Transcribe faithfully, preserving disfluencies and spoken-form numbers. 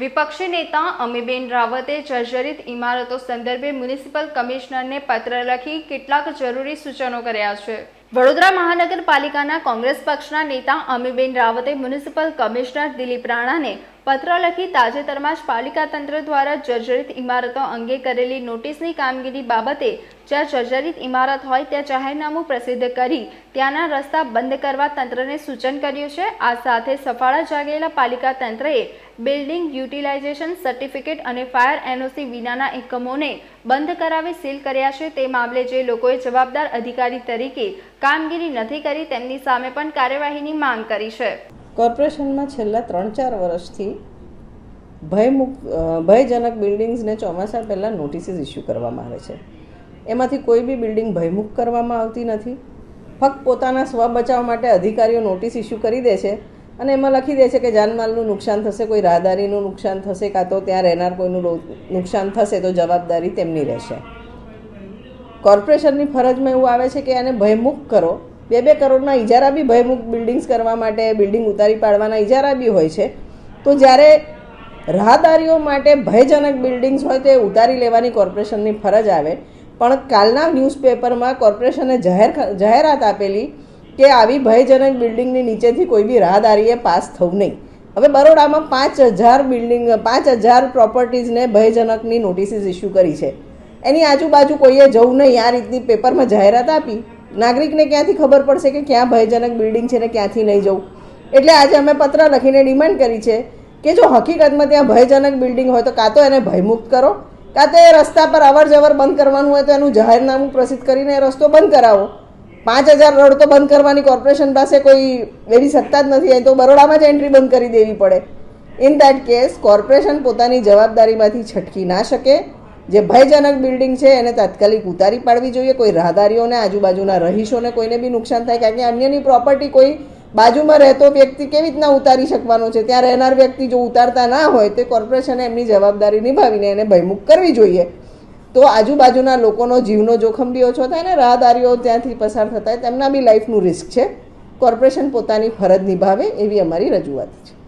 વિપક્ષી નેતા અમીબેન રાવતે જર્જરિત ઇમારતો સંદર્ભે મ્યુનિસિપલ કમિશનરને પત્ર લખી કેટલાક જરૂરી સૂચનો કર્યા છે। વડોદરા મહાનગરપાલિકાના કોંગ્રેસ પક્ષના નેતા અમીબેન રાવતે મ્યુનિસિપલ કમિશનર દિલીપ રાણાને પત્ર લખી તાજેતરમાં જ પાલિકા તંત્ર દ્વારા જર્જરિત ઇમારતો અંગે કરેલી નોટિસની કામગીરી બાબતે જ્યાં જર્જરિત ઇમારત હોય ત્યાં જાહેરનામું પ્રસિદ્ધ કરી ત્યાંના રસ્તા બંધ કરવા તંત્રને સૂચન કર્યું છે। આ સાથે સફાળા જાગેલા પાલિકા તંત્રએ બિલ્ડિંગ યુટિલાઇઝેશન સર્ટિફિકેટ અને ફાયર એનઓસી વિનાના એકમોને બંધ કરાવી સીલ કર્યા છે। તે મામલે જે લોકોએ જવાબદાર અધિકારી તરીકે કામગીરી નથી કરી તેમની સામે પણ કાર્યવાહીની માંગ કરી છે। કોર્પોરેશનમાં છેલ્લા ત્રણ ચાર વર્ષથી ભયમુક્ત ભયજનક બિલ્ડિંગ્સને ચોમાસા પહેલાં નોટિસીસ ઇસ્યુ કરવામાં આવે છે। એમાંથી કોઈ બી બિલ્ડિંગ ભયમુક્ત કરવામાં આવતી નથી। ફક્ત પોતાના સ્વ બચાવ માટે અધિકારીઓ નોટિસ ઇસ્યુ કરી દે છે અને એમાં લખી દે છે કે જાનમાલનું નુકસાન થશે, કોઈ રાહદારીનું નુકસાન થશે, કાં તો ત્યાં રહેનાર કોઈનું નુકસાન થશે તો જવાબદારી તેમની રહેશે। કોર્પોરેશનની ફરજમાં એવું આવે છે કે એને ભયમુક્ત કરો। બે બે કરોડના ઇજારા બી ભયમુક્ત બિલ્ડિંગ્સ કરવા માટે બિલ્ડિંગ ઉતારી પાડવાના ઇજારા બી હોય છે। તો જ્યારે રાહદારીઓ માટે ભયજનક બિલ્ડિંગ્સ હોય તે ઉતારી લેવાની કોર્પોરેશનની ફરજ આવે, પણ કાલના ન્યૂઝપેપરમાં કોર્પોરેશને જાહેર જાહેરાત આપેલી કે આવી ભયજનક બિલ્ડિંગની નીચેથી કોઈ બી રાહદારીએ પાસ થવું નહીં। હવે બરોડામાં પાંચ હજાર બિલ્ડિંગ પાંચ હજાર પ્રોપર્ટીઝને ભયજનકની નોટિસીસ ઇસ્યુ કરી છે। એની આજુબાજુ કોઈએ જવું નહીં આ રીતની પેપરમાં જાહેરાત આપી। નાગરિકને ક્યાંથી ખબર પડશે કે ક્યાં ભયજનક બિલ્ડિંગ છે ને ક્યાંથી નહીં જવું? એટલે આજે અમે પત્ર લખીને ડિમાન્ડ કરી છે કે જો હકીકતમાં ત્યાં ભયજનક બિલ્ડિંગ હોય તો કાં તો એને ભયમુક્ત કરો, કાં તો એ રસ્તા પર અવર જવર બંધ કરવાનું હોય તો એનું જાહેરનામું પ્રસિદ્ધ કરીને એ રસ્તો બંધ કરાવો। પાંચ હજાર રોડ તો બંધ કરવાની કોર્પોરેશન પાસે કોઈ એવી સત્તા જ નથી, તો બરોડામાં જ એન્ટ્રી બંધ કરી દેવી પડે। ઇન દેટ કેસ કોર્પોરેશન પોતાની જવાબદારીમાંથી છટકી ના શકે। જે ભયજનક બિલ્ડિંગ છે એને તાત્કાલિક ઉતારી પાડવી જોઈએ। કોઈ રાહદારીઓને આજુબાજુના રહીશોને કોઈને બી નુકસાન થાય, કારણ કે અન્યની પ્રોપર્ટી કોઈ બાજુમાં રહેતો વ્યક્તિ કેવી રીતના ઉતારી શકવાનો છે? ત્યાં રહેનાર વ્યક્તિ જો ઉતારતા ના હોય તો કોર્પોરેશને એમની જવાબદારી નિભાવીને એને ભયમુક્ત કરવી જોઈએ। તો આજુબાજુના લોકોનો જીવનો જોખમ બી ઓછો થાય ને રાહદારીઓ ત્યાંથી પસાર થતા હોય તેમના બી લાઈફનું રિસ્ક છે। કોર્પોરેશન પોતાની ફરજ નિભાવે એવી અમારી રજૂઆત છે।